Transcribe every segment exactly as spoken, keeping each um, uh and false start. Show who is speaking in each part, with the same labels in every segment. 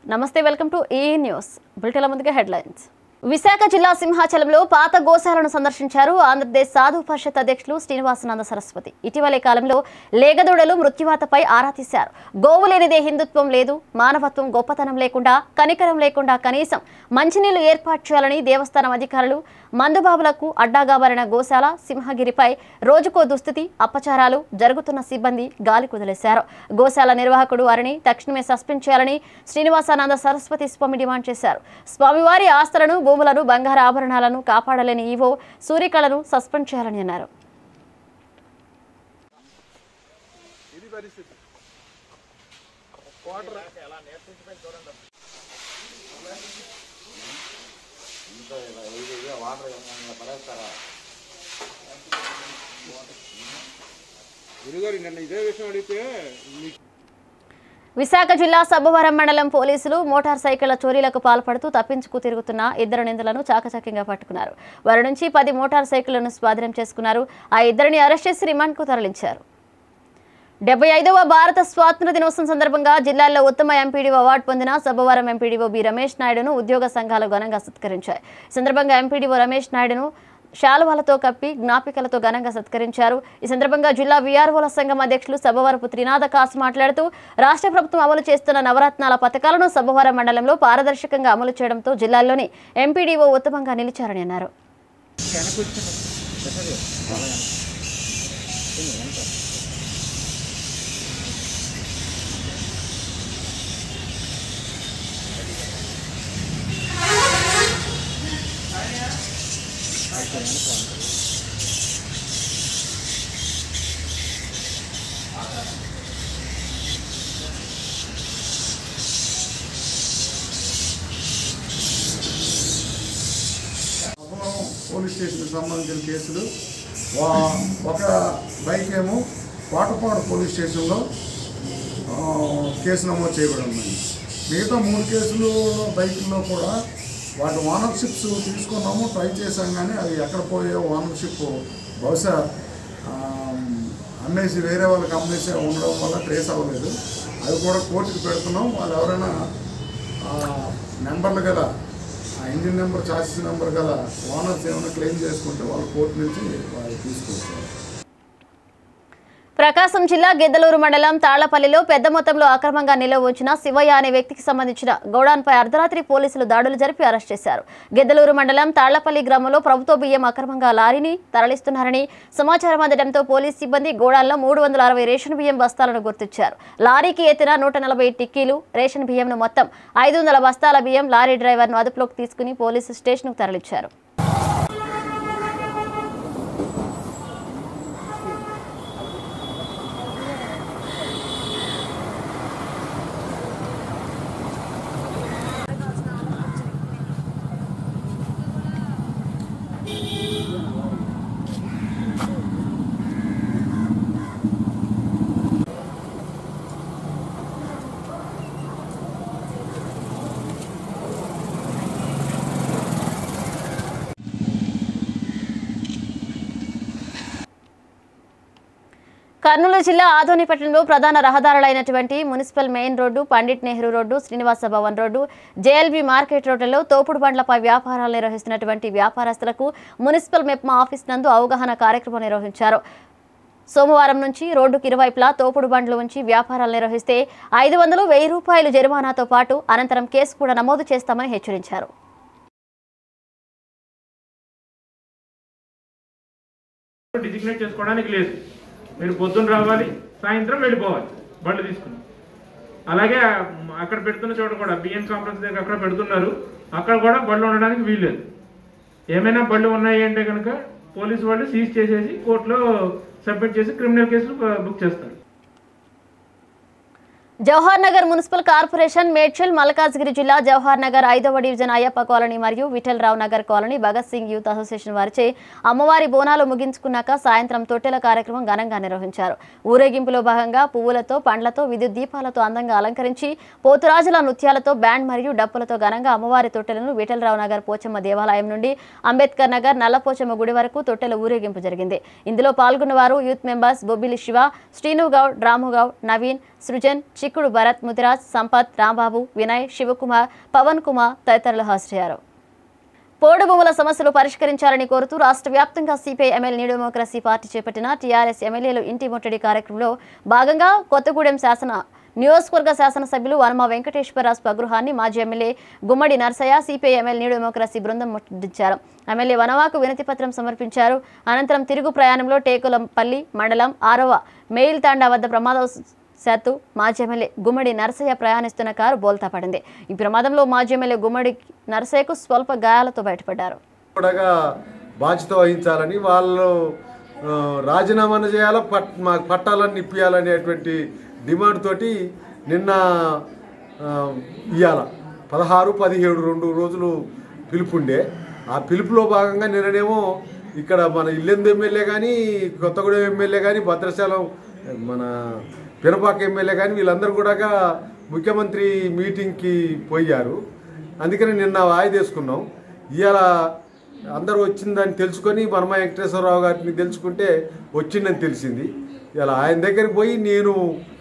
Speaker 1: నమస్తే, welcome to ఈ news. బులెటిన్ల ముందుగా హెడ్లైన్స్. విశాఖ జిల్లా సింహాచలంలో పాత గోశాలను సందర్శించారు ఆంధ్రప్రదేశ్ సాధు పరిషత్ అధ్యక్షులు శ్రీనివాసానంద సరస్వతి. ఇటీవలి కాలంలో లేగదూడలు మృత్యువాతపై ఆరా తీశారు. గోవు లేనిదే హిందుత్వం లేదు, మానవత్వం గొప్పతనం లేకుండా, కనికరం లేకుండా కనీసం మంచినీళ్లు ఏర్పాటు చేయాలని దేవస్థానం అధికారులు మందుబాబులకు అడ్డాగా మారిన గోశాల సింహగిరిపై రోజుకో దుస్థితి, అపచారాలు జరుగుతున్న సిబ్బంది గాలి కుదిలేశారు. గోశాల నిర్వాహకుడు వారిని తక్షణమే సస్పెండ్ చేయాలని శ్రీనివాసానంద సరస్వతి స్వామి డిమాండ్ చేశారు. స్వామివారి ఆస్తులను, భూములను, బంగారు ఆభరణాలను కాపాడలేని ఈవో సూర్యకళను సస్పెండ్ చేయాలని అన్నారు. విశాఖ జిల్లా సబ్బవరం మండలం పోలీసులు మోటార్ సైకిళ్ల చోరీలకు పాల్పడుతూ తప్పించుకు తిరుగుతున్న ఇద్దరు నిందితులను చాకచక్యంగా పట్టుకున్నారు. వారి నుంచి పది మోటార్ సైకిళ్లను స్వాధీనం చేసుకున్నారు. ఆ ఇద్దరిని అరెస్ట్ చేసి రిమాండ్కు తరలించారు. డెబ్బై ఐదవ భారత స్వాతంత్ర దినోత్సవం సందర్భంగా జిల్లాలో ఉత్తమ ఎంపీడీఓ అవార్డు పొందిన సబ్బవరం ఎంపీడీఓ బి రమేష్ నాయుడును ఉద్యోగ సంఘాలు ఘనంగా సత్కరించాయి. ఈ సందర్భంగా ఎంపీడీఓ రమేష్ నాయుడును శాలువాలతో కప్పి జ్ఞాపికలతో ఘనంగా సత్కరించారు. ఈ సందర్భంగా జిల్లా వీఆర్ఓల సంఘం అధ్యక్షులు సబ్బవరపు త్రినాథ కాసు మాట్లాడుతూ రాష్ట్ర ప్రభుత్వం అమలు చేస్తున్న నవరత్నాల పథకాలను సబ్బవరం మండలంలో పారదర్శకంగా అమలు చేయడంతో జిల్లాలోని ఎంపీడీఓ ఉత్తమంగా నిలిచారని అన్నారు.
Speaker 2: పోలీస్ స్టేషన్కి సంబంధించిన కేసులు ఒక బైక్ ఏమో కోటపాడు పోలీస్ స్టేషన్లో కేసు నమోదు చేయబడి ఉందండి. మిగతా మూడు కేసులు బైకుల్లో కూడా వాటి ఓనర్షిప్స్ తీసుకున్నాము, ట్రై చేసాం, కానీ అవి ఎక్కడ పోయే ఓనర్షిప్ బహుశా అమ్మేసి వేరే వాళ్ళకి అమ్మేసి ఉండడం వల్ల ట్రేస్ అవ్వలేదు. అవి కూడా కోర్టుకు పెడుతున్నాం. వాళ్ళు ఎవరైనా నెంబర్లు కదా, ఆ ఇంజిన్ నెంబర్, చాసిస్ నెంబర్ గల ఓనర్స్ ఏమైనా క్లెయిమ్ చేసుకుంటే వాళ్ళు కోర్టు నుంచి వాళ్ళు తీసుకొస్తారు.
Speaker 1: ప్రకాశం జిల్లా గిద్దలూరు మండలం తాళ్లపల్లిలో పెద్ద మొత్తంలో అక్రమంగా నిల్వ ఉంచిన శివయ్య అనే వ్యక్తికి సంబంధించిన గోడాన్పై అర్ధరాత్రి పోలీసులు దాడులు జరిపి అరెస్ట్ చేశారు. గిద్దలూరు మండలం తాళ్లపల్లి గ్రామంలో ప్రభుత్వ బియ్యం అక్రమంగా లారీని తరలిస్తున్నారని సమాచారం అందడంతో పోలీస్ సిబ్బంది గోడాన్లో మూడు వందల అరవై రేషన్ బియ్యం బస్తాలను గుర్తించారు. లారీకి ఎత్తిన నూట నలభై టిక్కీలు రేషన్ బియ్యంను మొత్తం ఐదు వందల బస్తాల బియ్యం లారీ డ్రైవర్ను అదుపులోకి తీసుకుని పోలీసు స్టేషన్కు తరలించారు. కర్నూలు జిల్లా ఆదోని పట్టణంలో ప్రధాన రహదారులైనటువంటి municipal main road, Pandit Nehru road, Srinivasa Bhavan road, JLB market రోడ్లలో తోపుడు బండ్లపై వ్యాపారాలు నిర్వహిస్తున్నటువంటి వ్యాపారస్తులకు మున్సిపల్ మెప్మా ఆఫీస్ నందు అవగాహన కార్యక్రమం నిర్వహించారు. సోమవారం నుంచి రోడ్డుకి ఇరువైపులా తోపుడు బండ్లు ఉంచి వ్యాపారాలు నిర్వహిస్తే ఐదు వందలు వెయ్యి రూపాయలు జరిమానాతో పాటు అనంతరం కేసు కూడా నమోదు చేస్తామని హెచ్చరించారు.
Speaker 3: మీరు పొద్దున్న రావాలి, సాయంత్రం వెళ్ళిపోవాలి బండ్లు తీసుకుని. అలాగే అక్కడ పెడుతున్న చోట కూడా బిఎన్ కాంప్లెక్స్ దగ్గర అక్కడ పెడుతున్నారు, అక్కడ కూడా బళ్ళు ఉండడానికి వీల్లేదు. ఏమైనా బళ్ళు ఉన్నాయి అంటే కనుక పోలీసు వాళ్ళు సీజ్ చేసేసి కోర్టులో సబ్మిట్ చేసి క్రిమినల్ కేసులు బుక్ చేస్తారు.
Speaker 1: జవహర్ నగర్ మున్సిపల్ కార్పొరేషన్ మేడ్చల్ మల్కాజ్గిరి జిల్లా జవహర్ నగర్ ఐదవ డివిజన్ అయ్యప్ప కాలనీ మరియు Vithal Rao Nagar colony Bhagat Singh youth association వారిచే అమ్మవారి బోనాలు ముగించుకున్నాక సాయంత్రం తొట్టెల కార్యక్రమం ఘనంగా నిర్వహించారు. ఊరేగింపులో భాగంగా పువ్వులతో, పండ్లతో, విద్యుత్ దీపాలతో అందంగా అలంకరించి పోతురాజుల నృత్యాలతో, బ్యాండ్ మరియు డప్పులతో ఘనంగా అమ్మవారి తొట్టెలను విఠల్ రావు నగర్ పోచమ్మ దేవాలయం నుండి అంబేద్కర్ నగర్ నల్లపోచమ్మ గుడి వరకు తొట్టెల ఊరేగింపు జరిగింది. ఇందులో పాల్గొన్న వారు యూత్ మెంబర్స్ బొబ్బిలి శివ, శ్రీను గౌడ్, రాము గౌడ్, నవీన్, సృజన్, చిక్కుడు భరత్, ముదిరాజ్, సంపత్, రాంబాబు, వినయ్, శివకుమార్, పవన్ కుమార్ తదితరులు హాజరయ్యారు. పోడు భూముల సమస్యలు పరిష్కరించాలని కోరుతూ రాష్ట్ర వ్యాప్తంగా CPI MLA New Democracy party చేపట్టిన టీఆర్ఎస్ ఎమ్మెల్యేలు ఇంటి ముట్టడి కార్యక్రమంలో భాగంగా కొత్తగూడెం శాసన నియోజకవర్గ శాసనసభ్యులు వనమ వెంకటేశ్వరరావు స్వగృహాన్ని మాజీ MLA Gummadi Narasaiah CPI MLA New Democracy బృందం ముట్టడించారు. ఎమ్మెల్యే వనవాకు వినతి పత్రం సమర్పించారు. అనంతరం తిరుగు ప్రయాణంలో టేకులంపల్లి మండలం ఆరవ మెయిల్ తాండా వద్ద ప్రమాదవశాత్తు మాజీ ఎమ్మెల్యే గుమ్మడి నరసయ్య ప్రయాణిస్తున్న కారు బోల్తా పడింది. ఈ ప్రమాదంలో మాజీ ఎమ్మెల్యే గుమ్మడి నరసయ్యకు స్వల్ప గాయాలతో బయటపడ్డారు.
Speaker 4: బాధ్యత వహించాలని వాళ్ళు రాజీనామాను చేయాలా పట్ మాకు పట్టాలని ఇప్పియాలనేటువంటి డిమాండ్ తోటి నిన్న ఇవాళ పదహారు పదిహేడు రెండు రోజులు పిలుపుండే. ఆ పిలుపులో భాగంగా నిన్ననేమో ఇక్కడ మన ఇల్లెందు ఎమ్మెల్యే కానీ కొత్తగూడెం ఎమ్మెల్యే కానీ భద్రాచలం మన పినపాక ఎమ్మెల్యే కానీ వీళ్ళందరూ కూడా ముఖ్యమంత్రి మీటింగ్కి పోయారు. అందుకని నిన్న వాయిదేసుకున్నాం. ఇవాళ అందరూ వచ్చిందని తెలుసుకొని వనమ వెంకటేశ్వరరావు గారిని తెలుసుకుంటే వచ్చిందని తెలిసింది. ఇలా ఆయన దగ్గరికి పోయి నేను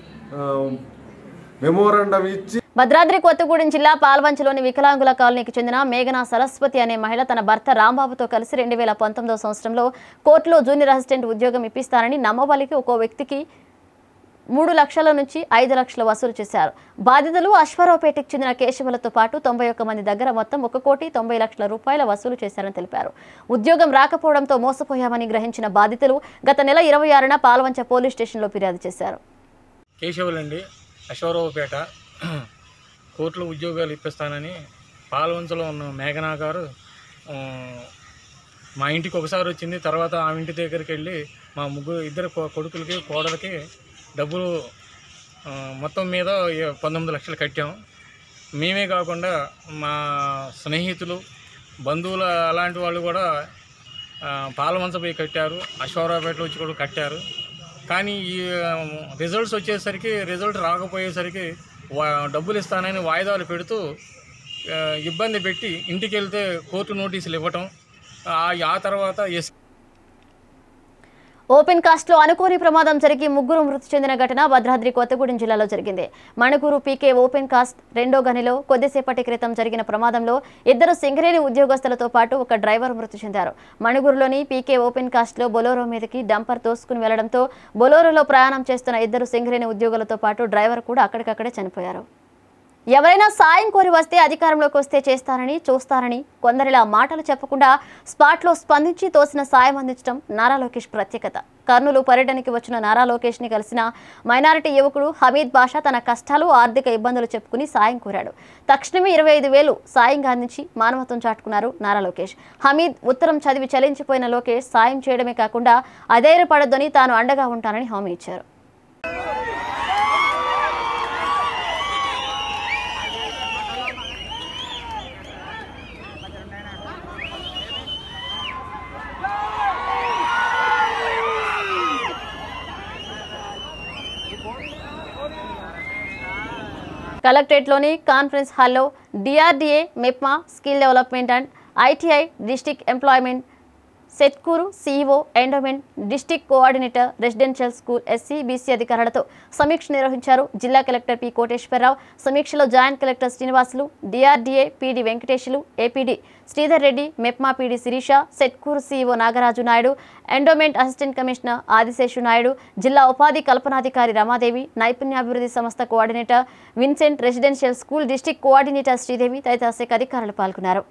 Speaker 4: మెమోరాండం ఇచ్చి
Speaker 1: భద్రాద్రి కొత్తగూడెం జిల్లా పాల్వంచలోని వికలాంగుల కాలనీకి చెందిన మేఘనా సరస్వతి అనే మహిళ తన భర్త రాంబాబుతో కలిసి రెండు వేల పంతొమ్మిదవ సంవత్సరంలో కోర్టులో జూనియర్ అసిస్టెంట్ ఉద్యోగం ఇప్పిస్తానని నమ్మబలికి ఒక్కో వ్యక్తికి మూడు లక్షల నుంచి ఐదు లక్షల వసూలు చేశారు. బాధితులు అశ్వారావుపేటకు చెందిన కేశవులతో పాటు తొంభై ఒక్క మంది దగ్గర మొత్తం ఒక కోటి తొంభై లక్షల రూపాయల వసూలు చేశారని తెలిపారు. ఉద్యోగం రాకపోవడంతో మోసపోయామని గ్రహించిన బాధితులు గత నెల ఇరవై ఆరున పాల్వంచ పోలీస్ స్టేషన్లో ఫిర్యాదు చేశారు.
Speaker 5: కేశవులండి, అశ్వారావుపేట, కోర్టులో ఉద్యోగాలు ఇప్పిస్తానని పాల్వంచలో ఉన్న మేఘనా గారు మా ఇంటికి ఒకసారి వచ్చింది. తర్వాత ఆ ఇంటి దగ్గరికి వెళ్ళి మా ముగ్గురు ఇద్దరు కొడుకులకి కోడలకి డబ్బులు మొత్తం మీద పంతొమ్మిది లక్షలు కట్టాం. మేమే కాకుండా మా స్నేహితులు, బంధువులు అలాంటి వాళ్ళు కూడా పాలవంచ పోయి కట్టారు, అశ్వారావుపేటలో వచ్చి కూడా కట్టారు. కానీ ఈ రిజల్ట్స్ వచ్చేసరికి రిజల్ట్ రాకపోయేసరికి డబ్బులు ఇస్తానని వాయిదాలు పెడుతూ ఇబ్బంది పెట్టి ఇంటికి వెళ్తే కోర్టు నోటీసులు ఇవ్వటం, ఆ తర్వాత ఎస్
Speaker 1: ఓపెన్ కాస్ట్లో అనుకోని ప్రమాదం జరిగి ముగ్గురు మృతి చెందిన ఘటన భద్రాద్రి కొత్తగూడెం జిల్లాలో జరిగింది. మణుగూరు పీకే ఓపెన్ కాస్ట్ రెండో గనిలో కొద్దిసేపటి క్రితం జరిగిన ప్రమాదంలో ఇద్దరు సింగరేణి ఉద్యోగస్తులతో పాటు ఒక డ్రైవర్ మృతి చెందారు. మణుగూరులోని పీకే ఓపెన్ కాస్ట్లో బొలోరో మీదకి డంపర్ తోసుకుని వెళ్లడంతో బొలోరోలో ప్రయాణం చేస్తున్న ఇద్దరు సింగరేణి ఉద్యోగులతో పాటు డ్రైవర్ కూడా అక్కడికక్కడే చనిపోయారు. ఎవరైనా సాయం కోరి వస్తే అధికారంలోకి వస్తే చేస్తారని చూస్తారని కొందరిలా మాటలు చెప్పకుండా స్పాట్లో స్పందించి తోసిన సాయం అందించడం నారా లోకేష్ ప్రత్యేకత. కర్నూలు పర్యటనకి వచ్చిన నారా లోకేష్ ని కలిసిన మైనారిటీ యువకుడు హమీద్ బాషా తన కష్టాలు, ఆర్థిక ఇబ్బందులు చెప్పుకుని సాయం కోరాడు. తక్షణమే ఇరవై ఐదు వేలు సాయంగా అందించి మానవత్వం చాటుకున్నారు నారా లోకేష్. హమీద్ ఉత్తరం చదివి చలించిపోయిన లోకేష్ సాయం చేయడమే కాకుండా అధైర్యపడొద్దని తాను అండగా ఉంటానని హామీ ఇచ్చారు. కలెక్టరేట్లోని కాన్ఫరెన్స్ హాల్లో DRDA, MEPMA, skill development and ITI, district employment, Setkur CEO, endowment, district coordinator, residential school SC BC అధికారులతో సమీక్ష నిర్వహించారు. జిల్లా కలెక్టర్ పి కోటేశ్వరరావు సమీక్షలో joint collector Srinivasulu, DRDA PD Venkatesulu, APD Sridhar Reddy, MEPMA PD Sirisha, Setkur CEO Nagaraju Naidu, endowment assistant commissioner Adiseshu Naidu, జిల్లా ఉపాధి కల్పనాధికారి రమాదేవి, నైపుణ్యాభివృద్ధి సంస్థ coordinator Vincent, residential school district coordinator Sridevi తదితర శాఖ అధికారులు పాల్గొన్నారు.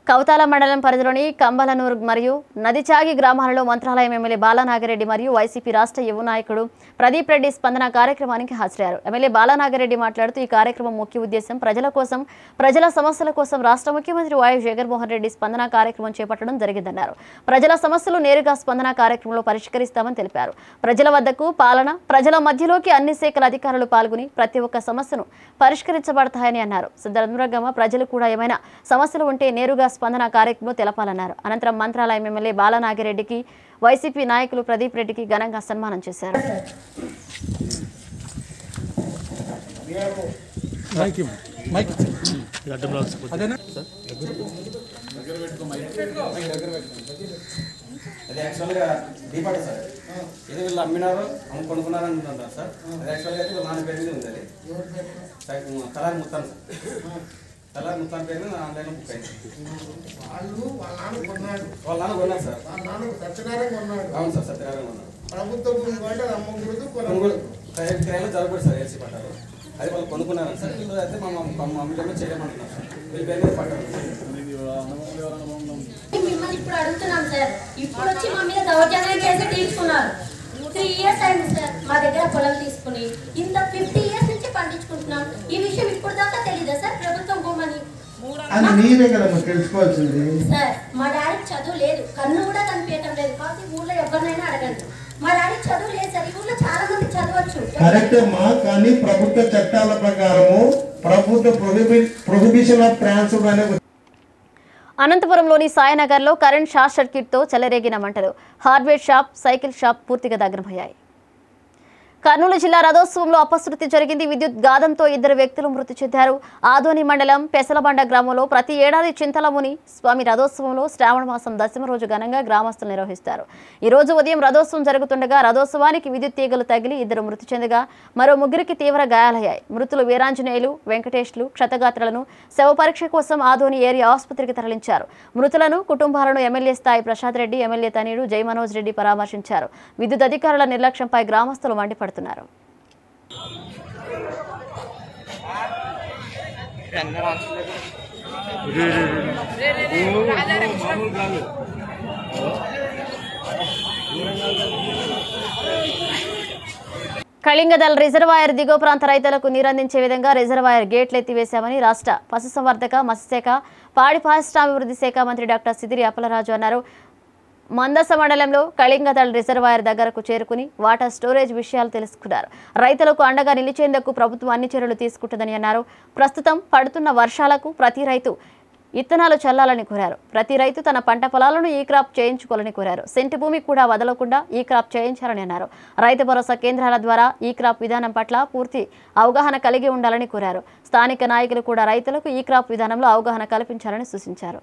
Speaker 1: కౌతాల మండలం పరిధిలోని కంబలనూరు మరియు నదిచాగి గ్రామాలలో మంత్రాలయం ఎమ్మెల్యే బాలానాగిరెడ్డి మరియు వైసీపీ రాష్ట్ర యువ నాయకుడు ప్రదీప్ రెడ్డి స్పందన కార్యక్రమానికి హాజరయ్యారు. ఎమ్మెల్యే బాలానాగిరెడ్డి మాట్లాడుతూ ఈ కార్యక్రమం ముఖ్య ఉద్దేశం ప్రజల కోసం, ప్రజల సమస్యల కోసం రాష్ట్ర ముఖ్యమంత్రి వైఎస్ జగన్మోహన్ రెడ్డి స్పందన కార్యక్రమం చేపట్టడం జరిగిందన్నారు. ప్రజల సమస్యలు నేరుగా స్పందన కార్యక్రమంలో పరిష్కరిస్తామని తెలిపారు. ప్రజల వద్దకు పాలన, ప్రజల మధ్యలోకి అన్ని శాఖల అధికారులు పాల్గొని ప్రతి ఒక్క సమస్యను పరిష్కరించబడతాయని అన్నారు. సందర్భంగా ప్రజలు కూడా ఏమైనా సమస్యలు ఉంటే నేరుగా స్పందన కార్యక్రమంలో తెలపాలన్నారు. అనంతరం మంత్రాలయం ఎమ్మెల్యే బాలానాగిరెడ్డికి వైసీపీ నాయకులు ప్రదీప్ రెడ్డికి ఘనంగా సన్మానం చేశారు.
Speaker 6: అది యాక్చువల్గా దీపాడు సార్, ఇది వీళ్ళు అమ్మినారు అమ్ము కొనుక్కున్నారు అంటున్నారు సార్. అది యాక్చువల్గా అయితే నాన్న పేరు మీద ఉంది. అది కలర్ ముత్తాను సార్, కలర్ ముత్తాను పేరు మీద ఆన్లైన్లో బుక్ అయింది.
Speaker 2: వాళ్ళు వాళ్ళ నాన్న కొన్నాడు,
Speaker 6: వాళ్ళ నాన్న కొన్నారు సార్.
Speaker 2: వాళ్ళ నాన్న సత్యనారాయణ కొన్నాడు.
Speaker 6: అవును సార్, సత్యనారాయణ కొన్నారు.
Speaker 2: ప్రభుత్వం అంటే అది అమ్మకూడదు,
Speaker 6: కొనుగోలు క్రయంలో జరగకూడదు సార్, ఏసీ పట్టారు. అది వాళ్ళు కొనుక్కున్నారు సార్. వీళ్ళు అయితే మా మమ్మల్ని చేయమంటున్నారు సార్. వీళ్ళు పేరు మీద పట్టారు.
Speaker 7: మిమ్మల్ని ఇప్పుడు అడుగుతున్నాం సార్, ఇప్పుడు వచ్చి మా మీద దౌర్జన్యం చేసి తీసుకున్నారు. త్రీ ఇయర్స్ అయింది సార్ మా దగ్గర పొలం తీసుకుని. ఇంత ఫిఫ్టీ ఇయర్స్ నుంచి పండించుకుంటున్నాం. ఈ విషయం ఇప్పుడు దాకా తెలీదా సార్? ప్రభుత్వం భూమని
Speaker 8: అది మీరే కదమ్మా తెలుసుకోవాల్సింది.
Speaker 7: సార్ మా డాడీకి చదువు లేదు, కన్ను కూడా కనిపించడం లేదు. కాబట్టి ఊళ్ళో ఎవరినైనా అడగండి. మా డాడీకి చదువు లేదు సార్. ఈ ఊళ్ళో చాలా మంది చదవచ్చు.
Speaker 8: కరెక్టే మా, కానీ ప్రభుత్వ చట్టాల ప్రకారము ప్రభుత్వ ప్రొహిబి ప్రొహిబిషన్ ఆఫ్ ట్రాన్స్పోర్ట్ అనే
Speaker 1: అనంతపురంలోని సాయినగర్లో కరెంట్ షార్ట్ సర్క్యూట్తో చెలరేగిన మంటలు. హార్డ్వేర్ షాప్, సైకిల్ షాప్ పూర్తిగా దగ్ధమయ్యాయి. కర్నూలు జిల్లా రథోత్సవంలో అపశృతి జరిగింది. విద్యుత్ ఘాతంతో ఇద్దరు వ్యక్తులు మృతి చెందారు. ఆదోని మండలం పెసలబండ గ్రామంలో ప్రతి ఏడాది చింతలముని స్వామి రథోత్సవంలో శ్రావణ మాసం దశమ రోజు ఘనంగా గ్రామస్తులు నిర్వహిస్తారు. ఈ రోజు ఉదయం రథోత్సవం జరుగుతుండగా రథోత్సవానికి విద్యుత్ తీగలు తగిలి ఇద్దరు మృతి చెందగా మరో ముగ్గురికి తీవ్ర గాయాలయ్యాయి. మృతులు వీరాంజనేయులు, వెంకటేష్లు క్షతగాత్రలను శవ పరీక్ష కోసం ఆదోని ఏరియా ఆసుపత్రికి తరలించారు. మృతులను కుటుంబాలను ఎమ్మెల్యే స్థాయి ప్రసాద్ రెడ్డి, ఎమ్మెల్యే తనయుడు జై మనోజ్ రెడ్డి పరామర్శించారు. విద్యుత్ అధికారుల నిర్లక్ష్యంపై గ్రామస్తులు మండిపడుతున్నారు. కళింగదల్ రిజర్వాయర్ దిగువ ప్రాంత రైతులకు నీరందించే విధంగా రిజర్వాయర్ గేట్లు ఎత్తివేశామని రాష్ట్ర పశుసంవర్ధక, మత్స్యశాఖ, పాడి పారిశ్రామికాభివృద్ధి శాఖ మంత్రి డాక్టర్ సిదిరి అప్పలరాజు అన్నారు. మందస మండలంలో కళింగదల్ రిజర్వాయర్ దగ్గరకు చేరుకుని వాటర్ స్టోరేజ్ విషయాలు తెలుసుకున్నారు. రైతులకు అండగా నిలిచేందుకు ప్రభుత్వం అన్ని చర్యలు తీసుకుంటుందని అన్నారు. ప్రస్తుతం పడుతున్న వర్షాలకు ప్రతి రైతు ఇత్తనాలు చల్లాలని కోరారు. ప్రతి రైతు తన పంట పొలాలను ఈ క్రాప్ చేయించుకోవాలని కోరారు. సెంటు భూమి కూడా వదలకుండా ఈ క్రాప్ చేయించాలని అన్నారు. రైతు భరోసా కేంద్రాల ద్వారా ఈ క్రాప్ విధానం పట్ల పూర్తి అవగాహన కలిగి ఉండాలని కోరారు. స్థానిక నాయకులు కూడా రైతులకు ఈ క్రాప్ విధానంలో అవగాహన కల్పించాలని సూచించారు.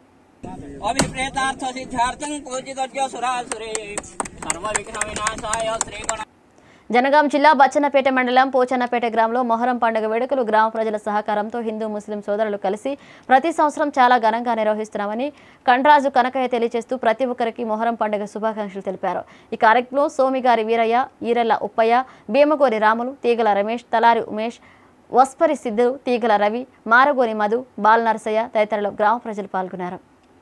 Speaker 1: జనగాం జిల్లా బచ్చన్నపేట మండలం పోచన్నపేట గ్రామంలో మొహరం పండుగ వేడుకలు గ్రామ ప్రజల సహకారంతో హిందూ ముస్లిం సోదరులు కలిసి ప్రతి సంవత్సరం చాలా ఘనంగా నిర్వహిస్తున్నామని కండ్రాజు కనకయ్య తెలియజేస్తూ ప్రతి ఒక్కరికి మొహరం పండుగ శుభాకాంక్షలు తెలిపారు. ఈ కార్యక్రమంలో సోమిగారి వీరయ్య, ఈరెల్ల ఉప్పయ్య, భీమగోరి రాములు, తీగల రమేష్, తలారి ఉమేష్, వస్పరి సిద్ధు, తీగల రవి, మారగోని మధు, బాల్ నరసయ్య తదితరులు గ్రామ ప్రజలు పాల్గొన్నారు.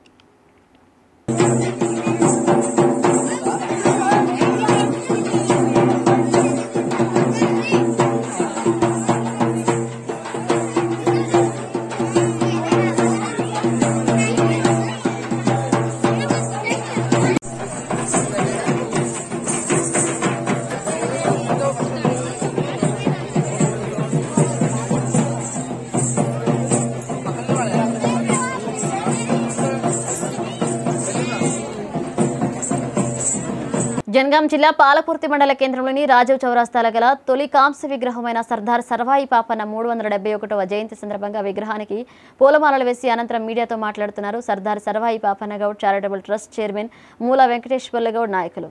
Speaker 1: జనగాం జిల్లా పాలకుర్తి మండల కేంద్రంలోని రాజీవ్ చౌరాస్తాల గల తొలి కాంస్య విగ్రహమైన సర్దార్ సర్వాయి పాపన్న మూడు వందల డెబ్బై ఒకటవ జయంతి సందర్భంగా విగ్రహానికి పూలమాలలు వేసి అనంతరం మీడియాతో మాట్లాడుతున్నారు Sardar Sarvai Papanna Goud charitable trust chairman Moola Venkateswarla Goud నాయకులు.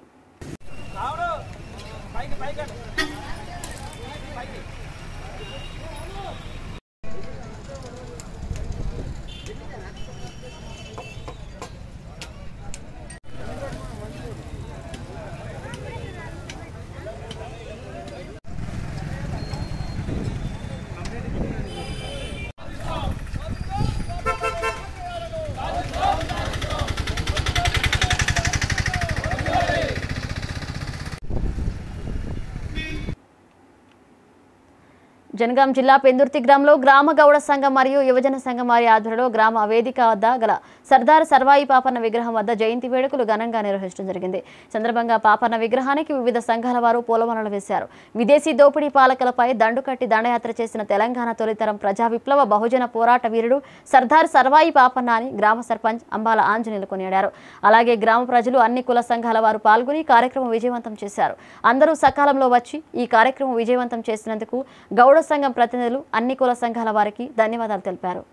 Speaker 1: జనగాం జిల్లా పెందుర్తి గ్రామంలో గ్రామ గౌడ సంఘం మరియు యువజన సంఘం వారి ఆధ్వర్యంలో గ్రామ వేదిక వద్ద గల సర్దార్ సర్వాయి పాపన్న విగ్రహం వద్ద జయంతి వేడుకలు ఘనంగా నిర్వహించడం జరిగింది. సందర్భంగా పాపన్న విగ్రహానికి వివిధ సంఘాల వారు పూలమాలలు వేశారు. విదేశీ దోపిడీ పాలకులపై దండు కట్టి దండయాత్ర చేసిన తెలంగాణ తొలితరం ప్రజా విప్లవ బహుజన పోరాట వీరుడు సర్దార్ సర్వాయి పాపన్న అని గ్రామ సర్పంచ్ అంబాల ఆంజనేయులు కొనియాడారు. అలాగే గ్రామ ప్రజలు అన్ని కుల సంఘాల వారు పాల్గొని కార్యక్రమం విజయవంతం చేశారు. అందరూ సకాలంలో వచ్చి ఈ కార్యక్రమం విజయవంతం చేసినందుకు గౌడ సంఘం ప్రతినిధులు అన్ని కుల సంఘాల వారికి ధన్యవాదాలు తెలిపారు.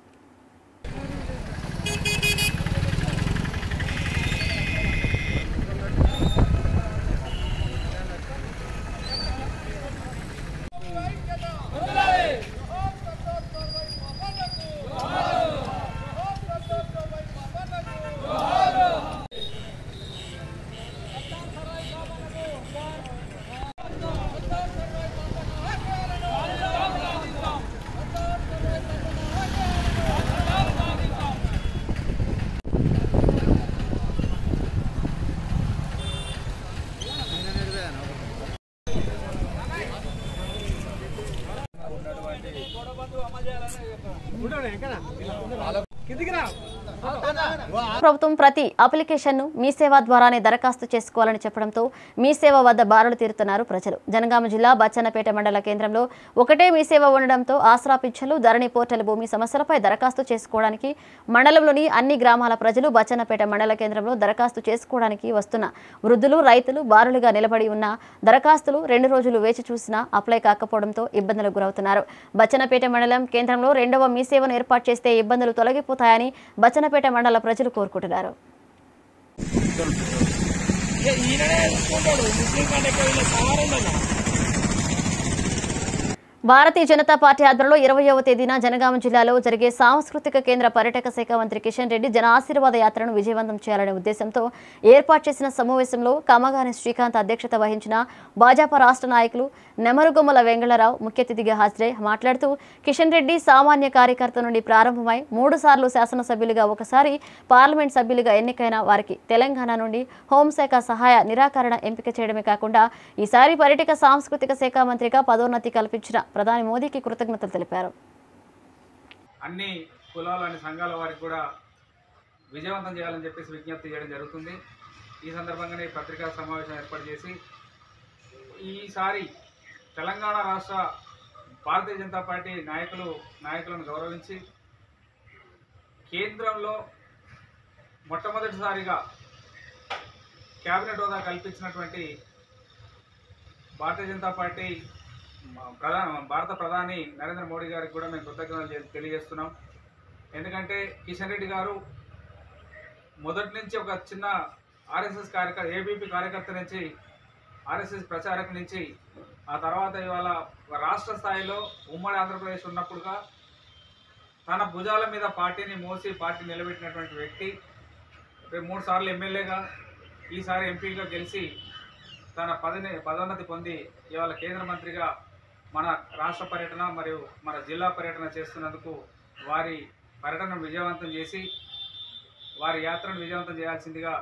Speaker 1: ప్రభుత్వం ప్రతి అప్లికేషన్ ను మీ సేవ ద్వారానే దరఖాస్తు చేసుకోవాలని చెప్పడంతో మీ సేవ వద్ద బారులు తీరుతున్నారు ప్రజలు. జనగామ జిల్లా బచ్చన్నపేట మండల కేంద్రంలో ఒకటే మీ సేవ ఉండడంతో ఆసరా పింఛన్లు, ధరణి పోర్టల్ భూమి సమస్యలపై దరఖాస్తు చేసుకోవడానికి మండలంలోని అన్ని గ్రామాల ప్రజలు బచ్చన్నపేట మండల కేంద్రంలో దరఖాస్తు చేసుకోవడానికి వస్తున్న వృద్ధులు, రైతులు బారులుగా నిలబడి ఉన్న దరఖాస్తులు రెండు రోజులు వేచి చూసినా అప్లై కాకపోవడంతో ఇబ్బందులకు గురవుతున్నారు. బచ్చన్నపేట మండలం కేంద్రంలో రెండవ మీ సేవను ఏర్పాటు చేస్తే ఇబ్బందులు తొలగిపోతాయని బచ్చన్నపేట మండల ప్రజలు కోరుకుంటున్నారు. భారతీయ జనతా పార్టీ ఆధ్వర్యంలో ఇరవైవ తేదీన జనగామ జిల్లాలో జరిగే సాంస్కృతిక కేంద్ర పర్యాటక శాఖ మంత్రి కిషన్ రెడ్డి జన ఆశీర్వాద యాత్రను విజయవంతం చేయాలనే ఉద్దేశంతో ఏర్పాటు చేసిన సమావేశంలో కమగాని శ్రీకాంత్ అధ్యక్షత వహించిన భాజపా రాష్ట్ర నాయకులు నెమరుగుమ్మల వెంగళరావు ముఖ్య అతిథిగా హాజరై మాట్లాడుతూ కిషన్ రెడ్డి సామాన్య కార్యకర్త నుండి ప్రారంభమై మూడు సార్లు శాసనసభ్యులుగా, ఒకసారి పార్లమెంట్ సభ్యులుగా ఎన్నికైన వారికి తెలంగాణ నుండి హోంశాఖ సహాయ నిరాకరణ ఎంపిక చేయడమే కాకుండా ఈసారి పర్యాటక సాంస్కృతిక శాఖ మంత్రిగా పదోన్నతి కల్పించిన ప్రధాని మోదీకి కృతజ్ఞతలు తెలిపారు.
Speaker 9: అన్ని కులాల అన్ని సంఘాల వారికి కూడా విజయవంతం చేయాలని చెప్పేసి విజ్ఞప్తి చేయడం జరుగుతుంది. ఈ సందర్భంగానే పత్రికా సమావేశం ఏర్పాటు చేసి ఈసారి తెలంగాణ రాష్ట్ర భారతీయ జనతా పార్టీ నాయకులు నాయకులను గౌరవించి కేంద్రంలో మొట్టమొదటిసారిగా క్యాబినెట్ హోదా కల్పించినటువంటి భారతీయ జనతా పార్టీ ప్రధాన భారత ప్రధాని నరేంద్ర మోడీ గారికి కూడా మేము కృతజ్ఞతలు తెలియజేస్తున్నాం. ఎందుకంటే కిషన్ రెడ్డి గారు మొదటి నుంచి ఒక చిన్న ఆర్ఎస్ఎస్ కార్యకర్త ఏబీపీ కార్యకర్త నుంచి ఆర్ఎస్ఎస్ ప్రచారక నుంచి ఆ తర్వాత ఇవాళ రాష్ట్ర స్థాయిలో ఉమ్మడి ఆంధ్రప్రదేశ్ ఉన్నప్పుడుగా తన భుజాల మీద పార్టీని మోసి పార్టీ నిలబెట్టినటువంటి వ్యక్తి మూడు సార్లు ఎమ్మెల్యేగా, ఈసారి ఎంపీగా గెలిచి తన పదవి పదోన్నతి పొంది ఇవాళ కేంద్ర మంత్రిగా మన రాష్ట్ర పర్యటన మరియు మన జిల్లా పర్యటన చేస్తున్నందుకు వారి పర్యటన విజయవంతం చేసి వారి యాత్రను విజయవంతం చేయాల్సిందిగా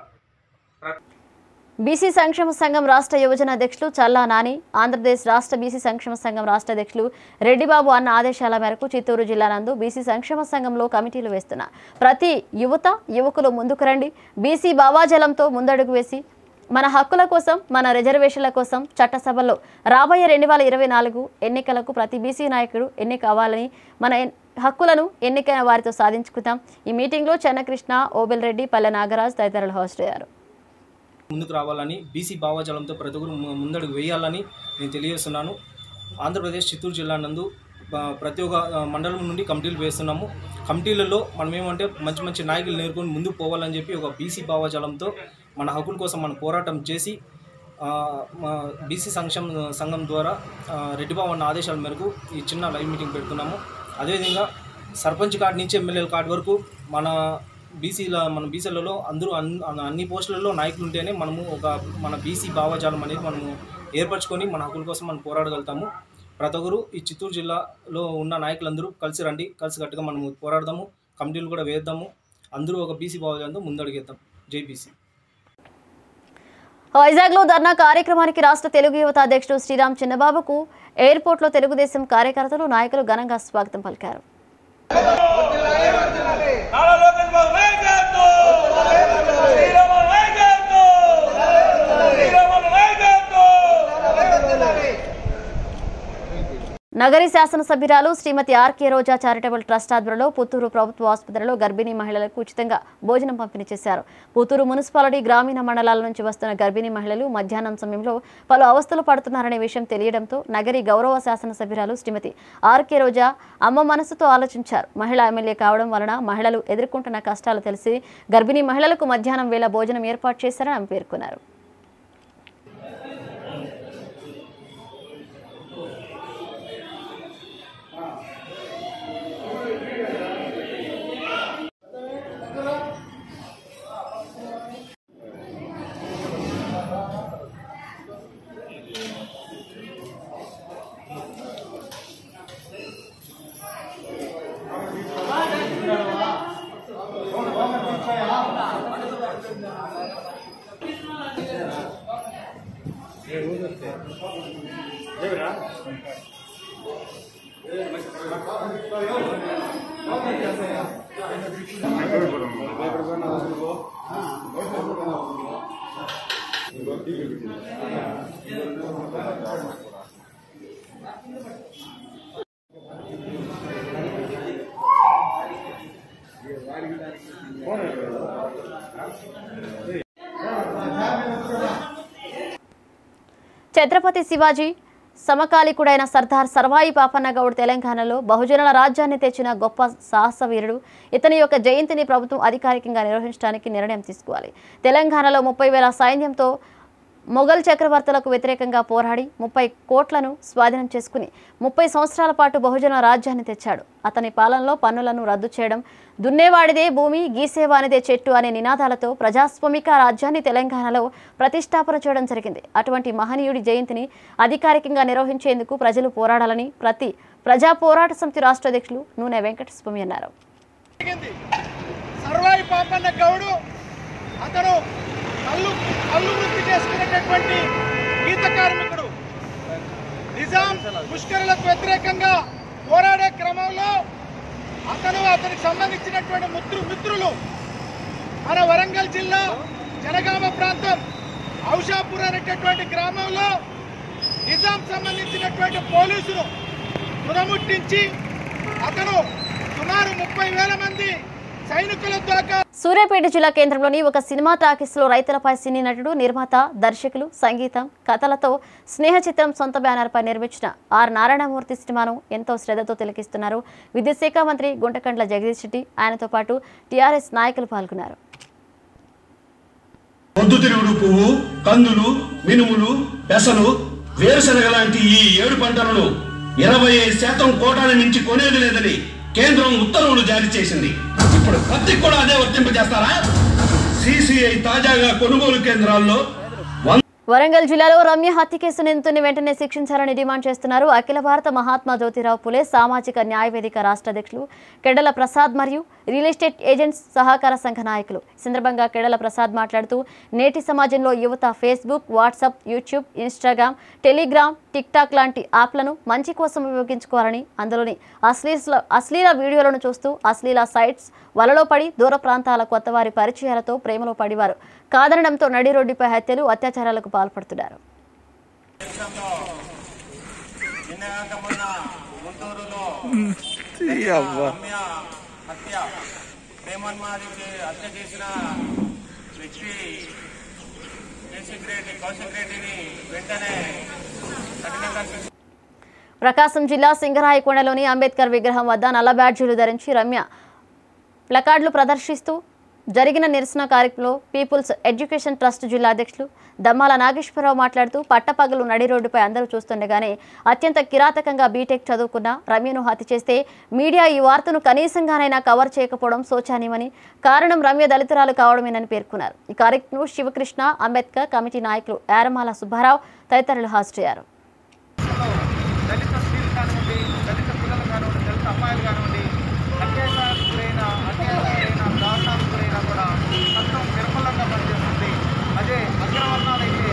Speaker 1: బీసీ సంక్షేమ సంఘం రాష్ట్ర యువజన అధ్యక్షులు చల్లా నాని, ఆంధ్రప్రదేశ్ రాష్ట్ర బీసీ సంక్షేమ సంఘం రాష్ట్ర అధ్యక్షులు రెడ్డిబాబు అన్న ఆదేశాల మేరకు చిత్తూరు జిల్లా నందు బీసీ సంక్షేమ సంఘంలో కమిటీలు వేస్తున్న ప్రతి యువత యువకులు ముందుకు రండి, బీసీ భావాజలంతో ముందడుగు వేసి మన హక్కుల కోసం, మన రిజర్వేషన్ల కోసం చట్టసభల్లో రాబోయే రెండు వేల ఇరవై నాలుగు ఎన్నికలకు ప్రతి బీసీ నాయకుడు ఎన్నిక అవ్వాలని, మన హక్కులను ఎన్నికైన వారితో సాధించుకుందాం. ఈ మీటింగ్లో చెన్నకృష్ణ, ఓబెల్ రెడ్డి, పల్లె నాగరాజ్ తదితరులు హాజరు అయ్యారు.
Speaker 10: ముందుకు రావాలని, బీసీ భావజాలంతో ప్రతి ఒక్కరు ముందడుగు వేయాలని నేను తెలియజేస్తున్నాను. ఆంధ్రప్రదేశ్ చిత్తూరు జిల్లా నందు ప్రతి ఒక్క మండలం నుండి కమిటీలు వేస్తున్నాము. కమిటీలలో మనం ఏమంటే మంచి మంచి నాయకులు నేర్కొని ముందుకు పోవాలని చెప్పి ఒక బీసీ భావజాలంతో మన హక్కుల కోసం మనం పోరాటం చేసి బీసీ సంక్షేమ సంఘం ద్వారా రెడ్డిబాబు అన్న ఆదేశాల మేరకు ఈ చిన్న లైవ్ మీటింగ్ పెడుతున్నాము. అదేవిధంగా సర్పంచ్ కార్డు నుంచి ఎమ్మెల్యేల కార్డు వరకు మన బీసీల మన బీసీలలో అందరూ అన్ని పోస్టులలో నాయకులు ఉంటేనే మనము ఒక మన బీసీ భావజాలం అనేది మనము ఏర్పరచుకొని మన హక్కుల కోసం మనం పోరాడగలుగుతాము. ప్రతి ఒక్కరు ఈ చిత్తూరు జిల్లాలో ఉన్న నాయకులందరూ కలిసి రండి, కలిసికట్టుగా మనము పోరాడదాము, కమిటీలు కూడా వేద్దాము, అందరూ ఒక బీసీ భావజాలంతో ముందడుగేద్దాం. జై బీసీ.
Speaker 1: వైజాగ్లో ధర్నా కార్యక్రమానికి రాష్ట్ర తెలుగు యువత అధ్యక్షుడు శ్రీరామ్ చిన్నబాబుకు ఎయిర్పోర్ట్లో తెలుగుదేశం కార్యకర్తలు నాయకులు ఘనంగా స్వాగతం పలికారు. నగరి శాసనసభ్యురాలు Shrimati RK Roja charitable trust ఆధ్వర్యంలో పుత్తూరు ప్రభుత్వ ఆసుపత్రిలో గర్భిణీ మహిళలకు ఉచితంగా భోజనం పంపిణీ చేశారు. పుత్తూరు మున్సిపాలిటీ గ్రామీణ మండలాల నుంచి వస్తున్న గర్భిణీ మహిళలు మధ్యాహ్నం సమయంలో పలు అవస్థలు పడుతున్నారనే విషయం తెలియడంతో నగరి గౌరవ శాసనసభ్యురాలు శ్రీమతి ఆర్కే రోజా అమ్మ మనసుతో ఆలోచించారు. మహిళా ఎమ్మెల్యే కావడం వలన మహిళలు ఎదుర్కొంటున్న కష్టాలు తెలిసి గర్భిణీ మహిళలకు మధ్యాహ్నం వేళ భోజనం ఏర్పాటు చేశారని ఆమె పేర్కొన్నారు. ఛత్రపతి శివాజీ సమకాలీకుడైన సర్దార్ సర్వాయి పాపన్న గౌడ్ తెలంగాణలో బహుజనుల రాజ్యాన్ని తెచ్చిన గొప్ప సాహసవీరుడు. ఇతని యొక్క జయంతిని ప్రభుత్వం అధికారికంగా నిర్వహించడానికి నిర్ణయం తీసుకోవాలి. తెలంగాణలో ముప్పై వేల సైన్యంతో మొఘల్ చక్రవర్తులకు వ్యతిరేకంగా పోరాడి ముప్పై కోట్లను స్వాధీనం చేసుకుని ముప్పై సంవత్సరాల పాటు బహుజన రాజ్యాన్ని తెచ్చాడు. అతని పాలనలో పన్నులను రద్దు చేయడం, దున్నేవాడిదే భూమి గీసేవానిదే చెట్టు అనే నినాదాలతో ప్రజాస్వామిక రాజ్యాన్ని తెలంగాణలో ప్రతిష్టాపన చేయడం జరిగింది. అటువంటి మహనీయుడి జయంతిని అధికారికంగా నిర్వహించేందుకు ప్రజలు పోరాడాలని ప్రతి ప్రజా పోరాట సమితి రాష్ట్ర అధ్యక్షులు నూనె వెంకటస్వామి అన్నారు.
Speaker 11: సర్వాయి పాపన్న గౌడు అతను కళ్ళు కళ్ళు వృత్తి చేసుకునేటటువంటి గీత కార్మికుడు. నిజాం ముష్కరులకు వ్యతిరేకంగా పోరాడే క్రమంలో అతను అతనికి సంబంధించినటువంటి మిత్రు మిత్రులు మన వరంగల్ జిల్లా జనగామ ప్రాంతం ఔషాపూర్ అనేటటువంటి గ్రామంలో నిజాం సంబంధించినటువంటి పోలీసులు తుదముట్టించి అతను సుమారు ముప్పై వేల మంది
Speaker 1: సూర్యాపేట జిల్లా కేంద్రంలోని ఒక సినిమా టాకీస్ లో రైతులపై సినీ నటుడు, నిర్మాత, దర్శకులు, సంగీతం, కథలతో స్నేహ చిత్రం సొంత బ్యానర్ పై నిర్మించిన ఆర్ నారాయణమూర్తి సినిమాను ఎంతో శ్రద్ధతో తిలకిస్తున్నారు విద్యుత్ శాఖ మంత్రి గుంటకండ్ల జగదీష్ రెడ్డి. ఆయనతో పాటు టీఆర్ఎస్ నాయకులు పాల్గొన్నారు.
Speaker 12: పొద్దుతిరుగుడు పువ్వు, కందులు, మినుములు, పెసలు, వేరుశనగ లాంటి ఈ ఏడు పంటలను ఇరవై ఐదు శాతం కోటాల నుంచి కొనేది లేదని కేంద్రం ఉత్తర్వులు జారీ చేసింది. ఇప్పుడు పత్తి కూడా అదే వర్తింపజేస్తారా? సిసిఐ తాజాగా కొనుగోలు కేంద్రాల్లో
Speaker 1: వరంగల్ జిల్లాలో రమ్య హత్య కేసు నిందితుని వెంటనే శిక్షించాలని డిమాండ్ చేస్తున్నారు అఖిల భారత మహాత్మా జ్యోతిరావు పులే సామాజిక న్యాయ వేదిక రాష్ట్ర అధ్యక్షులు కెడల ప్రసాద్ మరియు రియల్ ఎస్టేట్ ఏజెంట్స్ సహకార సంఘ నాయకులు. ఈ సందర్భంగా కెడల ప్రసాద్ మాట్లాడుతూ నేటి సమాజంలో యువత Facebook, WhatsApp, YouTube, Instagram, Telegram, TikTok లాంటి యాప్లను మంచి కోసం ఉపయోగించుకోవాలని, అందులోని అశ్లీల అశ్లీల వీడియోలను చూస్తూ అశ్లీల సైట్స్ వలలో పడి దూర ప్రాంతాల కొత్తవారి పరిచయాలతో ప్రేమలో పడివారు కాదనడంతో నడి రోడ్డుపై హత్యలు, అత్యాచారాలకు పాల్పడుతున్నారు. ప్రకాశం జిల్లా సింగరాయకొండలోని అంబేద్కర్ విగ్రహం వద్ద నల్ల బ్యాడ్జీలు ధరించి రమ్య ప్లకార్డులు ప్రదర్శిస్తూ జరిగిన నిరసన కార్యక్రమంలో పీపుల్స్ ఎడ్యుకేషన్ ట్రస్ట్ జిల్లా అధ్యక్షులు దమ్మాల నాగేశ్వరరావు మాట్లాడుతూ పట్టపగలు నడి రోడ్డుపై అందరూ చూస్తుండగానే అత్యంత కిరాతకంగా బీటెక్ చదువుకున్న రమ్యను హత్య చేస్తే మీడియా ఈ వార్తను కనీసంగానైనా కవర్ చేయకపోవడం శోచనీయమని, కారణం రమ్య దళితురాలు కావడమేనని పేర్కొన్నారు. ఈ కార్యక్రమంలో శివకృష్ణ, అంబేద్కర్ కమిటీ నాయకులు యారమాల సుబ్బారావు తదితరులు హాజరయ్యారు.
Speaker 11: దారుణాలకు గురైనా కూడా చట్టం నిర్మలంగా పనిచేస్తుంది. అదే అగ్రవర్ణాలైతే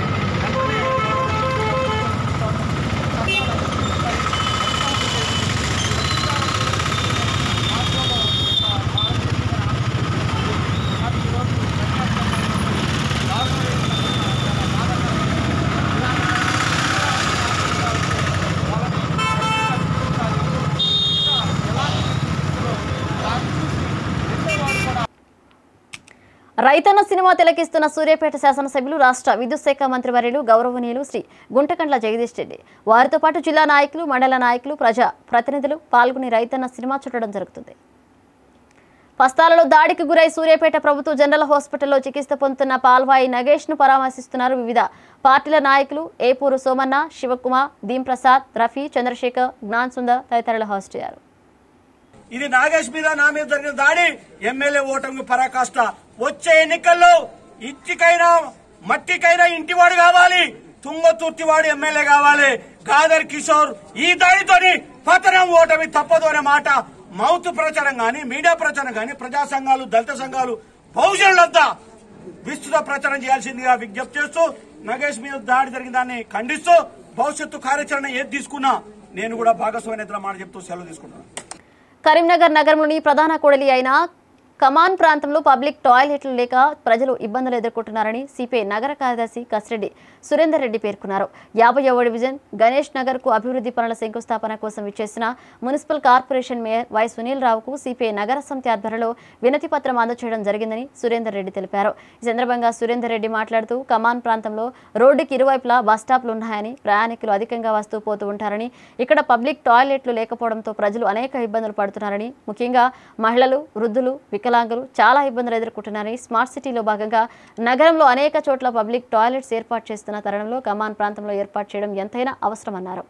Speaker 1: రైతన్న సినిమా తిలకిస్తున్న సూర్యాపేట శాసనసభ్యులు రాష్ట్ర విద్యుత్ శాఖ మంత్రి వర్యులు గౌరవనీయులు శ్రీ గుంటకండ్ల జగదీష్ రెడ్డి వారితో పాటు జిల్లా నాయకులు మండల నాయకులు ప్రజా ప్రతినిధులు పాల్గొని రైతన్న సినిమా చూడడం జరుగుతుంది. పస్తాలలో దాడికి గురై సూర్యాపేట ప్రభుత్వ జనరల్ హాస్పిటల్లో చికిత్స పొందుతున్న పాల్వాయి నగేష్ ను పరామర్శిస్తున్నారు వివిధ పార్టీల నాయకులు ఏపూరు సోమన్న, శివకుమార్, దీంప్రసాద్, రఫీ, చంద్రశేఖర్, జ్ఞాన్ సుందర్ తదితరులు హాజరయ్యారు.
Speaker 13: ఇది నాగేష్ మీద నా మీద జరిగిన దాడి ఎమ్మెల్యే ఓటమి పరాకాష్ట. వచ్చే ఎన్నికల్లో ఇట్టికైనా మట్టికైనా ఇంటివాడు కావాలి, తుంగతుర్తివాడు ఎమ్మెల్యే కావాలి. గాదర్ కిషోర్ ఈ దాడితోని పతనం ఓటమి తప్పదు అనే మాట మౌత్ ప్రచారం గాని, మీడియా ప్రచారం గాని, ప్రజా సంఘాలు, దళిత సంఘాలు, బహుజనులంతా విస్తృత ప్రచారం చేయాల్సిందిగా విజ్ఞప్తి చేస్తూ నగేష్ మీద దాడి జరిగిన దాన్ని ఖండిస్తూ భవిష్యత్తు కార్యాచరణ ఏది తీసుకున్నా నేను కూడా భాగస్వామ్య మాట చెప్తూ సెలవు తీసుకుంటున్నాను.
Speaker 1: కరీంనగర్ నగరంలోని ప్రధాన కూడలి అయిన కమాన్ ప్రాంతంలో పబ్లిక్ టాయిలెట్లు లేక ప్రజలు ఇబ్బందులు ఎదుర్కొంటున్నారని సిపిఐ నగర కార్యదర్శి కసిరెడ్డి సురేందర్ రెడ్డి పేర్కొన్నారు. యాభైవ డివిజన్ గణేష్ నగర్ కు అభివృద్ధి పనుల శంకుస్థాపన కోసం విచ్చేసిన municipal corporation mayor Y Sunil రావుకు సిపిఐ నగర సమితి ఆధ్వర్యంలో వినతి పత్రం అందజేయడం జరిగిందని సురేందర్ రెడ్డి తెలిపారు. ఈ సందర్భంగా సురేందర్ రెడ్డి మాట్లాడుతూ కమాన్ ప్రాంతంలో రోడ్డుకి ఇరువైపులా బస్టాప్లు ఉన్నాయని, ప్రయాణికులు అధికంగా వస్తూ పోతూ ఉంటారని, ఇక్కడ పబ్లిక్ టాయిలెట్లు లేకపోవడంతో ప్రజలు అనేక ఇబ్బందులు పడుతున్నారని, ముఖ్యంగా మహిళలు, వృద్ధులు, వికలాంగులు చాలా ఇబ్బందులు ఎదుర్కొంటున్నారని, స్మార్ట్ సిటీలో భాగంగా నగరంలో అనేక చోట్ల పబ్లిక్ టాయిలెట్స్ ఏర్పాటు చేస్తున్న తరుణంలో కమాన్ ప్రాంతంలో ఏర్పాటు చేయడం ఎంతైనా అవసరమన్నారు.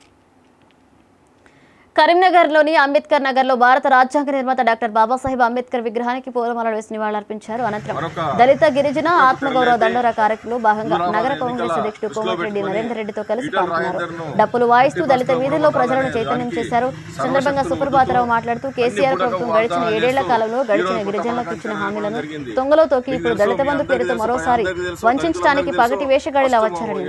Speaker 1: కరీంనగర్లోని అంబేద్కర్ నగర్లో భారత రాజ్యాంగ నిర్మాత డాక్టర్ బాబాసాహెబ్ అంబేద్కర్ విగ్రహానికి పూలమాలలు వేసి నివాళులర్పించారు. అనంతరం దళిత గిరిజన ఆత్మగౌరవ దండోరా కార్యక్రమంలో భాగంగా నగర కాంగ్రెస్ అధ్యక్షుడు కోమటిరెడ్డి నరేందర్ రెడ్డితో కలిసి పాల్గొన్నారు. డప్పులు వాయిస్తూ దళిత వీధుల్లో ప్రజలను చైతన్యం చేశారు. సందర్భంగా సుప్రభాతరావు మాట్లాడుతూ కేసీఆర్ ప్రభుత్వం గడిచిన ఏడేళ్ల కాలంలో గడిచిన గిరిజనులకు ఇచ్చిన హామీలను తొంగలో తోకి ఇప్పుడు దళిత బంధు పేరుతో మరోసారి వంచడానికి పగటి వేషగాడిలా వచ్చారని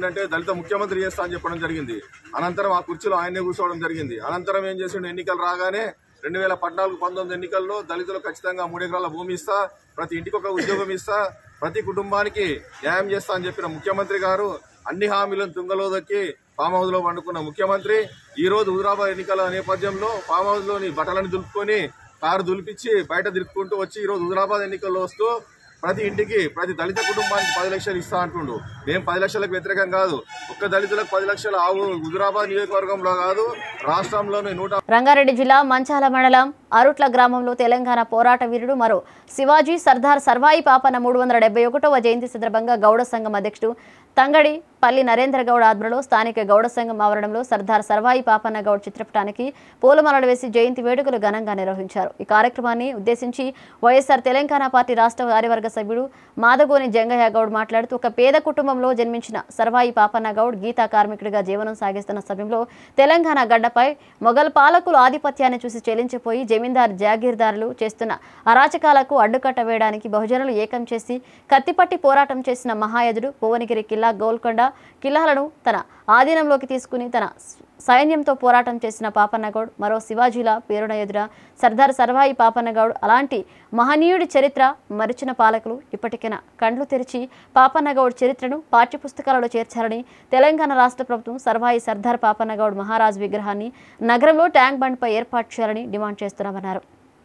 Speaker 14: అన్నారు. అనంతరం ఏం చేసిండు, ఎన్నికలు రాగానే రెండు వేల పద్నాలుగు పంతొమ్మిది ఎన్నికల్లో దళితులు ఖచ్చితంగా మూడు ఎకరాల భూమి ఇస్తా, ప్రతి ఇంటికి ఒక ఉద్యోగం ఇస్తా, ప్రతి కుటుంబానికి న్యాయం చేస్తా అని చెప్పిన ముఖ్యమంత్రి గారు అన్ని హామీలను తుంగలో దక్కి ఫామ్ హౌస్ లో వండుకున్న ముఖ్యమంత్రి ఈ రోజు హుజురాబాద్ ఎన్నికల నేపథ్యంలో ఫామ్ హౌస్ లోని బట్టలను దులుపుకొని కారు దులిపించి బయట తిరుక్కుంటూ వచ్చి ఈ రోజు హుజురాబాద్ ఎన్నికల్లో వస్తూ ప్రతి ఇంటికి ప్రతి దళిత కుటుంబానికి పది లక్షలు ఇస్తా అంటుండు. మేము పది లక్షలకు వ్యతిరేకం కాదు. ఒక్క దళితులకు పది లక్షలు ఆవు హుజురాబాద్ నియోజకవర్గంలో కాదు, రాష్ట్రంలోని నూట
Speaker 1: రంగారెడ్డి జిల్లా మంచాల మండలం అరుట్ల గ్రామంలో తెలంగాణ పోరాట వీరుడు మరో శివాజీ సర్దార్ సర్వాయి పాపన్న మూడు వందల డెబ్బై ఒకటవ జయంతి సందర్భంగా గౌడ సంఘం అధ్యక్షుడు తంగడి పల్లి నరేంద్ర గౌడ్ ఆధ్వర్యంలో స్థానిక గౌడ సంఘం ఆవరణంలో సర్దార్ సర్వాయి పాపన్న గౌడ్ చిత్రపటానికి పూలమాలలు వేసి జయంతి వేడుకలు ఘనంగా నిర్వహించారు. ఈ కార్యక్రమాన్ని ఉద్దేశించి వైఎస్ఆర్ తెలంగాణ పార్టీ రాష్ట్ర కార్యవర్గ సభ్యుడు మాదగోని జంగయ్య గౌడ్ మాట్లాడుతూ ఒక పేద కుటుంబంలో జన్మించిన సర్వాయి పాపన్న గౌడ్ గీతా కార్మికుడిగా జీవనం సాగిస్తున్న సమయంలో తెలంగాణ గడ్డపై మొఘల్ పాలకులు ఆధిపత్యాన్ని చూసి చెలించిపోయి జమీందార్ జాగీర్దారులు చేస్తున్న అరాచకాలకు అడ్డుకట్ట వేయడానికి బహుజనులు ఏకం చేసి కత్తిపట్టి పోరాటం చేసిన మహాయదుడు భువనగిరి కిల్లా గోల్కొండ కిల్లాలను తన ఆధీనంలోకి తీసుకుని తన సైన్యంతో పోరాటం చేసిన పాపన్నగౌడ్ మరో శివాజీల పేరున ఎదుర సర్దార్ సర్వాయి పాపన్నగౌడ్ అలాంటి మహనీయుడి చరిత్ర మరిచిన పాలకులు ఇప్పటికైనా కండ్లు తెరిచి పాపన్నగౌడ్ చరిత్రను పాఠ్యపుస్తకాలలో చేర్చారని, తెలంగాణ రాష్ట్ర ప్రభుత్వం సర్వాయి సర్దార్ పాపన్నగౌడ్ మహారాజ్ విగ్రహాన్ని నగరంలో ట్యాంక్ బండ్పై ఏర్పాటు చేయాలని డిమాండ్ చేస్తున్నామన్నారు.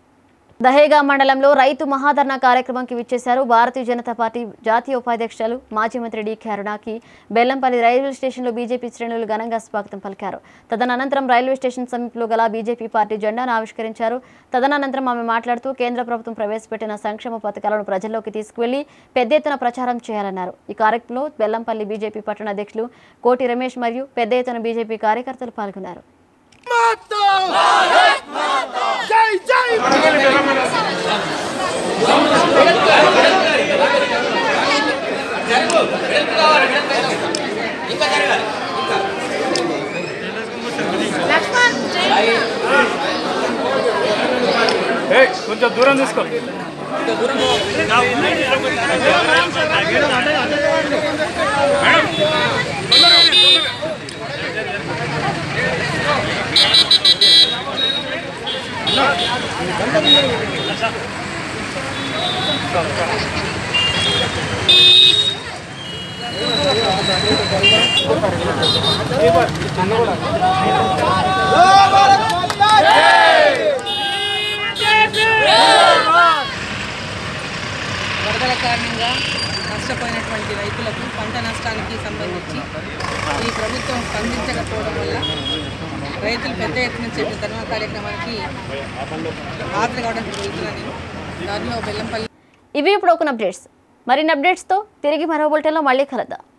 Speaker 1: దహేగా మండలంలో రైతు మహాధర్నా కార్యక్రమంకి విచ్చేశారు. భారతీయ జనతా పార్టీ జాతీయ ఉపాధ్యక్షులు మాజీ మంత్రి డి కరుణాకి బెల్లంపల్లి రైల్వే స్టేషన్లో బీజేపీ శ్రేణులు ఘనంగా స్వాగతం పలికారు. తదనంతరం రైల్వే స్టేషన్ సమీపంలో గల బీజేపీ పార్టీ జెండాను ఆవిష్కరించారు. తదనంతరం ఆమె మాట్లాడుతూ కేంద్ర ప్రభుత్వం ప్రవేశపెట్టిన సంక్షేమ పథకాలను ప్రజల్లోకి తీసుకువెళ్లి పెద్ద ఎత్తున ప్రచారం చేయాలన్నారు. ఈ కార్యక్రమంలో బెల్లంపల్లి బీజేపీ పట్టణ అధ్యక్షులు కోటి రమేష్ మరియు పెద్ద ఎత్తున బీజేపీ కార్యకర్తలు పాల్గొన్నారు.
Speaker 11: జై జై
Speaker 5: కొంచెం దూరం తీసుకో.
Speaker 15: కారణంగా నష్టపోయినటువంటి రైతులకు పంట నష్టానికి సంబంధించి ఈ ప్రభుత్వం స్పందించకపోవడం వల్ల రైతులు పెద్ద ఎత్తున చేపట్టిన ధర్నా కార్యక్రమానికి హాజరు కావడానికి వెళ్తున్నాను. దానిలో బెల్లంపల్లి.
Speaker 1: ఇవి ఇప్పుడు ఒక అప్డేట్స్. మరిన్ని అప్డేట్స్తో తిరిగి మరో బులెటిన్లో మళ్ళీ కలుద్దాం.